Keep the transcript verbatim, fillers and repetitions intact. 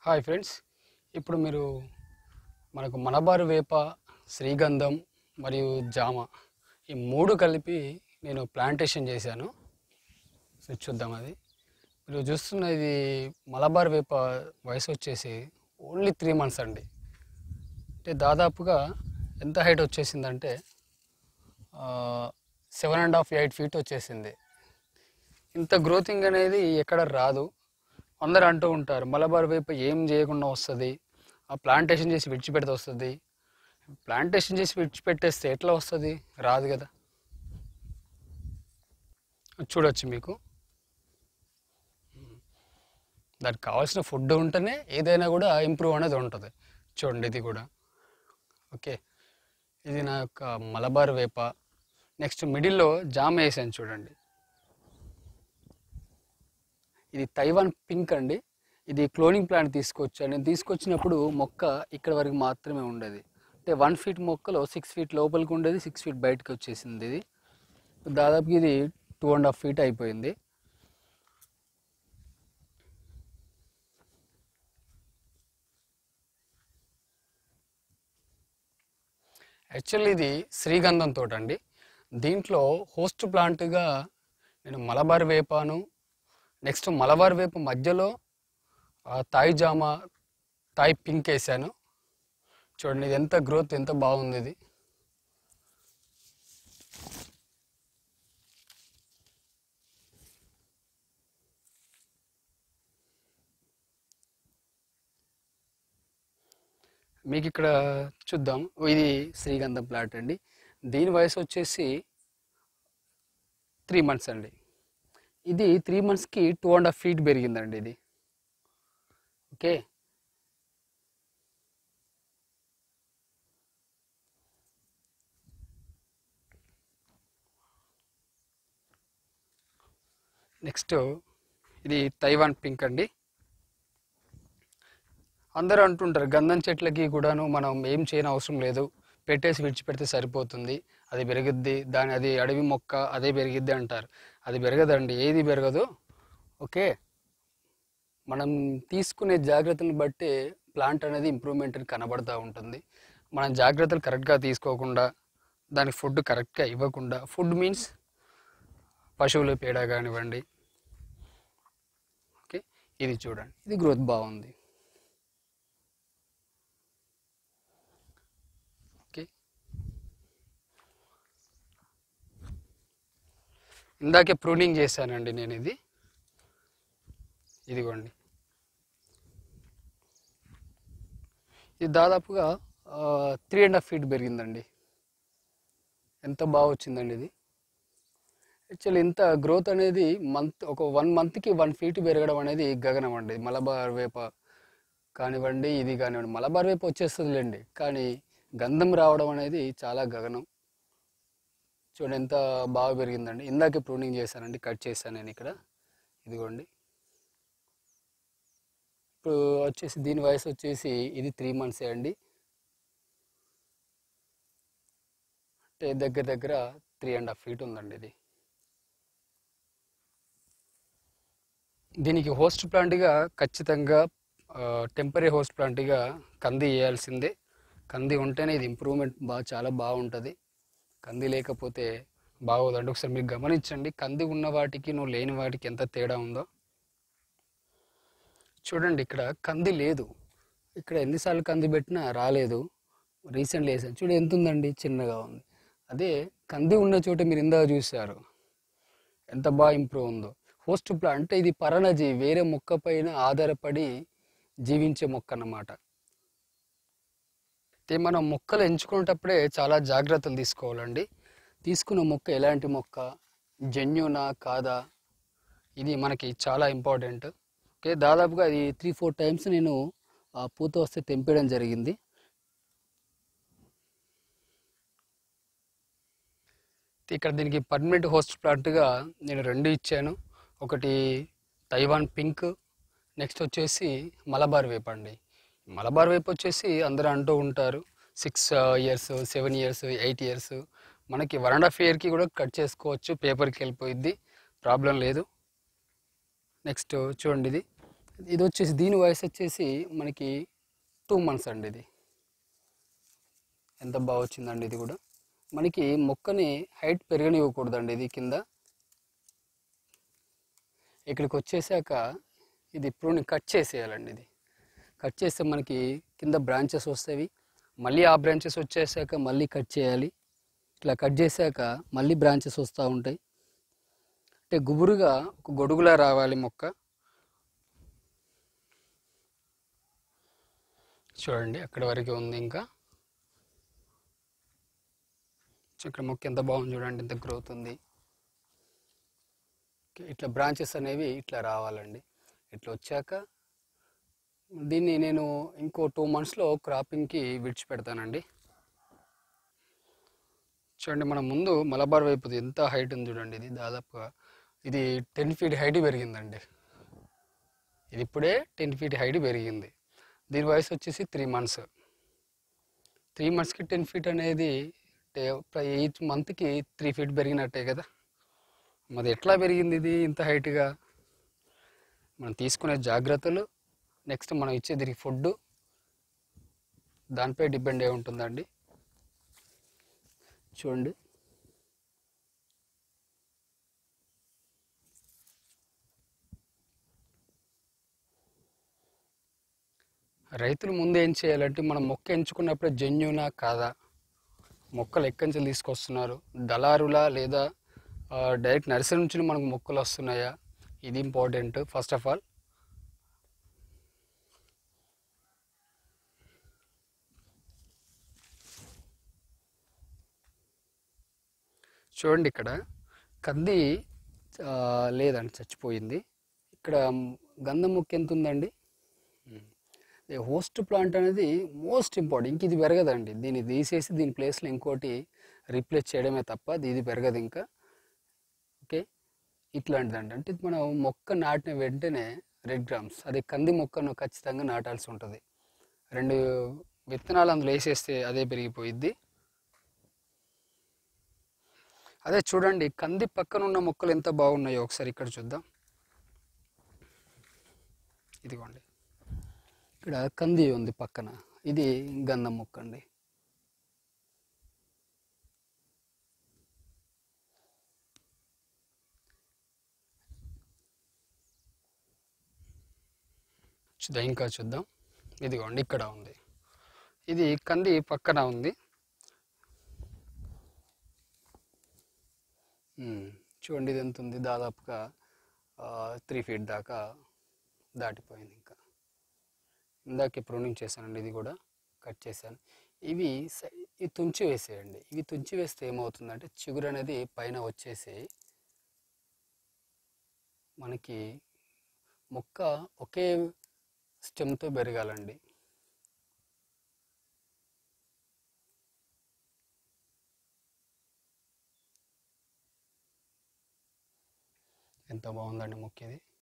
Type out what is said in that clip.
Hi friends, ఇప్పుడు మీరు మనకు మలబార్ వేప, శ్రీగంధం మరియు జామ ఈ మూడు కలిపి నేను ప్లాంటేషన్ చేశాను. సో చూద్దాం. అది మీరు చూస్తున్న ఇది మలబార్ వేప వయసు వచ్చేసి ఓన్లీ త్రీ మంత్స్ అండి. అంటే దాదాపుగా ఎంత హైట్ వచ్చేసిందంటే seven and half eight feet వచ్చేసింది. ఇంత గ్రోతింగ్ అనేది ఎక్కడ రాదు. అందరూ అంటూ ఉంటారు మలబార్ వేప ఏం చేయకుండా వస్తుంది, ఆ ప్లాంటేషన్ చేసి విడిచిపెడితే వస్తుంది. ప్లాంటేషన్ చేసి విడిచిపెట్టేస్తే ఎట్లా వస్తుంది? రాదు కదా. చూడొచ్చు, మీకు దానికి కావాల్సిన ఫుడ్ ఉంటేనే ఏదైనా కూడా ఇంప్రూవ్ అనేది ఉంటుంది. చూడండి, ఇది కూడా ఓకే. ఇది నా యొక్క మలబార్ వేప. నెక్స్ట్ మిడిల్లో జామ వేసాను చూడండి. ఇది తైవాన్ పింక్ అండి. ఇది క్లోనింగ్ ప్లాంట్ తీసుకొచ్చాను. నేను తీసుకొచ్చినప్పుడు మొక్క ఇక్కడ వరకు మాత్రమే ఉండేది. అంటే వన్ ఫీట్ మొక్కలో సిక్స్ ఫీట్ లోపలికి ఉండేది, సిక్స్ ఫీట్ బయటకు వచ్చేసింది. ఇది దాదాపు ఇది టూ అండ్ హాఫ్ ఫీట్ అయిపోయింది. యాక్చువల్లీ ఇది శ్రీగంధం తోట అండి. దీంట్లో హోస్ట్ ప్లాంట్గా నేను మలబార్ వేపాను, నెక్స్ట్ మలబార్ వేపు మధ్యలో తాయి జామ, తాయి పింక్ వేసాను. చూడండి, ఇది ఎంత గ్రోత్, ఎంత బాగుంది. ఇది మీకు ఇక్కడ చూద్దాం. ఇది శ్రీగంధం ప్లాంట్ అండి. దీని వయసు వచ్చేసి త్రీ మంత్స్ అండి. ఇది త్రీ మంత్స్కి టూ అండ్ హాఫ్ ఫీట్ పెరిగిందండి. ఇది ఓకే. నెక్స్ట్ ఇది తైవాన్ పింక్ అండి. అందరూ అంటుంటారు గంధం చెట్లకి కూడాను మనం ఏం చేయని అవసరం లేదు, పెట్టేసి విడిచిపెడితే సరిపోతుంది, అది పెరుగుద్ది, దాని అది అడవి మొక్క అదే పెరిగిద్ది అంటారు. అది పెరగదండి, ఏది పెరగదు. ఓకే, మనం తీసుకునే జాగ్రత్తలను బట్టి ప్లాంట్ అనేది ఇంప్రూవ్మెంట్ కనబడుతూ ఉంటుంది. మనం జాగ్రత్తలు కరెక్ట్గా తీసుకోకుండా, దానికి ఫుడ్ కరెక్ట్గా ఇవ్వకుండా, ఫుడ్ మీన్స్ పశువుల పేడ కానివ్వండి. ఓకే, ఇది చూడండి, ఇది గ్రోత్ బాగుంది. ఓకే, ఇందాకే ప్రూనింగ్ చేశానండి నేను. ఇది ఇదిగోండి, ఇది దాదాపుగా త్రీ అండ్ హాఫ్ ఫీట్ పెరిగిందండి. ఎంత బాగా వచ్చిందండి ఇది. యాక్చువల్లీ ఇంత గ్రోత్ అనేది మంత్ ఒక వన్ మంత్కి వన్ ఫీట్ పెరగడం అనేది గగనం అండి. మలబార్ వేప కానివ్వండి, ఇది కానివ్వండి, మలబార్ వేప వచ్చేస్తుందిలేండి, కానీ గంధం రావడం అనేది చాలా గగనం. చూడండి ఎంత బాగా పెరిగిందండి. ఇందాకే ప్రూనింగ్ చేశానండి, కట్ చేశాను నేను ఇక్కడ. ఇదిగోండి, ఇప్పుడు వచ్చేసి దీని వయసు వచ్చేసి ఇది త్రీ మంత్సే అండి. అంటే దగ్గర దగ్గర త్రీ అండ్ హాఫ్ ఫీట్ ఉందండి ఇది. దీనికి హోస్ట్ ప్లాంట్గా ఖచ్చితంగా టెంపరీ హోస్ట్ ప్లాంట్గా కంది వేయాల్సిందే. కంది ఉంటేనే ఇది ఇంప్రూవ్మెంట్ బాగా చాలా బాగుంటుంది. కంది లేకపోతే బాగోదండి. ఒకసారి మీరు గమనించండి, కంది ఉన్న వాటికి నువ్వు లేని వాటికి ఎంత తేడా ఉందో చూడండి. ఇక్కడ కంది లేదు, ఇక్కడ ఎన్నిసార్లు కంది పెట్టినా రాలేదు. రీసెంట్లీ వేసాను, చూడు ఎంత ఉందండి, చిన్నగా ఉంది. అదే కంది ఉన్న చోట మీరు ఇందాక చూశారు ఎంత బాగా ఇంప్రూవ్ ఉందో. హోస్ట్ ప్లాంట్ అంటే ఇది పరాన్నజీవి, వేరే మొక్క పైన ఆధారపడి జీవించే మొక్క అన్నమాట. అయితే మనం మొక్కలు ఎంచుకునేటప్పుడే చాలా జాగ్రత్తలు తీసుకోవాలండి. తీసుకున్న మొక్క ఎలాంటి మొక్క, జెన్యూనా కాదా, ఇది మనకి చాలా ఇంపార్టెంట్. ఓకే, దాదాపుగా అది త్రీ ఫోర్ టైమ్స్ నేను పూత వస్తే తెంపేయడం జరిగింది. ఇక్కడ దీనికి పర్మనెంట్ హోస్ట్ ప్లాంట్గా నేను రెండు ఇచ్చాను. ఒకటి తైవాన్ పింక్, నెక్స్ట్ వచ్చేసి మలబార్ వేప అండి. మలబార్ వేప వచ్చేసి అందరూ అంటూ ఉంటారు six years seven years eight years మనకి వన్ అండ్ హాఫ్ ఇయర్కి కూడా కట్ చేసుకోవచ్చు, పేపర్కి వెళ్ళిపోయిద్ది, ప్రాబ్లం లేదు. నెక్స్ట్ చూడండి, ఇది ఇది వచ్చేసి దీని వయసు వచ్చేసి మనకి టూ మంత్స్ అండి. ఇది ఎంత బాగా వచ్చిందండి. ఇది కూడా మనకి మొక్కని హైట్ పెరగనివ్వకూడదండి. ఇది కింద ఇక్కడికి వచ్చేసాక ఇది ప్రూనింగ్ కట్ చేసేయాలండి. ఇది కట్ చేస్తే మనకి కింద బ్రాంచెస్ వస్తాయి. మళ్ళీ ఆ బ్రాంచెస్ వచ్చేసాక మళ్ళీ కట్ చేయాలి. ఇట్లా కట్ చేశాక మళ్ళీ బ్రాంచెస్ వస్తూ ఉంటాయి. అంటే గుబురుగా ఒక గొడుగులా రావాలి మొక్క. చూడండి అక్కడ వరకు ఉంది. ఇంకా ఇక్కడ మొక్క ఎంత బాగుంది చూడండి, ఎంత గ్రోత్ ఉంది. ఇట్లా బ్రాంచెస్ అనేవి ఇట్లా రావాలండి. ఇట్లా వచ్చాక దీన్ని నేను ఇంకో టూ మంత్స్లో క్రాపింగ్కి విడిచిపెడతానండి. చూడండి మన ముందు మలబార్ వైపు ఎంత హైట్ ఉంది చూడండి. ఇది దాదాపుగా ఇది టెన్ ఫీట్ హైట్ పెరిగిందండి. ఇది ఇప్పుడే టెన్ ఫీట్ హైట్ పెరిగింది. దీని వయసు వచ్చేసి త్రీ మంత్స్. త్రీ మంత్స్కి టెన్ ఫీట్ అనేది ఎయిత్ మంత్కి త్రీ ఫీట్ పెరిగినట్టే కదా. మరి ఎట్లా పెరిగింది ఇది ఇంత హైట్గా? మనం తీసుకునే జాగ్రత్తలు, నెక్స్ట్ మనం ఇచ్చే దీనికి ఫుడ్, దానిపై డిపెండ్ అయి ఉంటుందండి. చూడండి రైతులు ముందు ఏం చేయాలంటే మనం మొక్క ఎంచుకున్నప్పుడే జెన్యూనా కాదా, మొక్కలు ఎక్కడి నుంచి తీసుకొస్తున్నారు, దళారులా లేదా డైరెక్ట్ నర్సరీ నుంచి మనకు మొక్కలు వస్తున్నాయా, ఇది ఇంపార్టెంట్ ఫస్ట్ ఆఫ్ ఆల్. చూడండి ఇక్కడ కంది లేదండి, చచ్చిపోయింది. ఇక్కడ గంధం మొక్క ఎంత ఉందండి. హోస్ట్ ప్లాంట్ అనేది మోస్ట్ ఇంపార్టెంట్. ఇంక ఇది పెరగదండి. దీన్ని తీసేసి దీని ప్లేస్లో ఇంకోటి రీప్లేస్ చేయడమే తప్ప ఇది పెరగదు ఇంకా. ఓకే, ఇట్లాంటిదండి. అంటే మనం మొక్క నాటిన వెంటనే రెడ్ గ్రామ్స్, అదే కంది మొక్కను ఖచ్చితంగా నాటాల్సి ఉంటుంది. రెండు విత్తనాలు అందులో వేసేస్తే అదే పెరిగిపోయిద్ది. అదే చూడండి కంది పక్కన ఉన్న మొక్కలు ఎంత బాగున్నాయో ఒకసారి ఇక్కడ చూద్దాం. ఇదిగోండి ఇక్కడ కంది ఉంది పక్కన, ఇది గంధం మొక్క అండి. చూద్దాం, ఇంకా చూద్దాం. ఇదిగోండి ఇక్కడ ఉంది, ఇది కంది పక్కన ఉంది. చూడండి ఇది ఎంత ఉంది, దాదాపుగా త్రీ ఫీట్ దాకా దాటిపోయింది. ఇంకా ఇందాకే ప్రూనింగ్ చేశానండి, ఇది కూడా కట్ చేశాను. ఇవి ఇవి తుంచి వేసేయండి. ఇవి తుంచి వేస్తే ఏమవుతుందంటే చిగురు అనేది పైన వచ్చేసి మనకి మొక్క ఒకే స్టెమ్తో పెరగాలండి. ఎంత బాగుందండి మొక్క ఇది.